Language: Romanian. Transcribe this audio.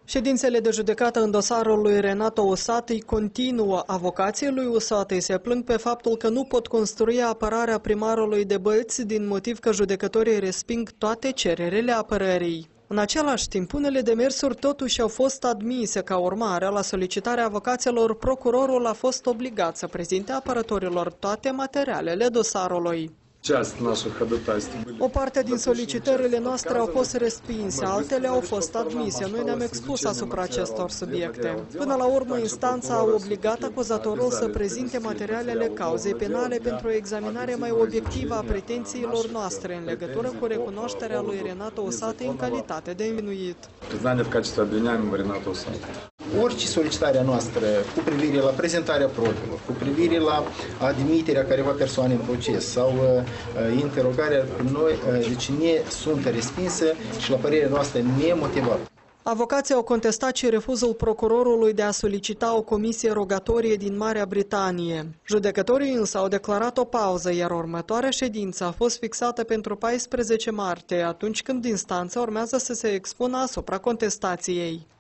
Ședințele de judecată în dosarul lui Renato Usatăi continuă. Avocații lui Usatăi se plâng pe faptul că nu pot construi apărarea primarului de Bălți din motiv că judecătorii resping toate cererile apărării. În același timp, unele demersuri totuși au fost admise. Ca urmare, la solicitarea avocaților, procurorul a fost obligat să prezinte apărătorilor toate materialele dosarului. O parte din solicitările noastre au fost respinse, altele au fost admise. Noi ne-am expus asupra acestor subiecte. Până la urmă, instanța a obligat acuzatorul să prezinte materialele cauzei penale pentru o examinare mai obiectivă a pretențiilor noastre în legătură cu recunoașterea lui Renato Usatăi în calitate de învinuit. Orice solicitare a noastră cu privire la prezentarea probilor, cu privire la admiterea careva persoane în proces sau interogarea noi, deci ne sunt respinse și la părerea noastră nemotivată. Avocații au contestat și refuzul procurorului de a solicita o comisie rogatorie din Marea Britanie. Judecătorii însă au declarat o pauză, iar următoarea ședință a fost fixată pentru 14 martie, atunci când instanța urmează să se expună asupra contestației.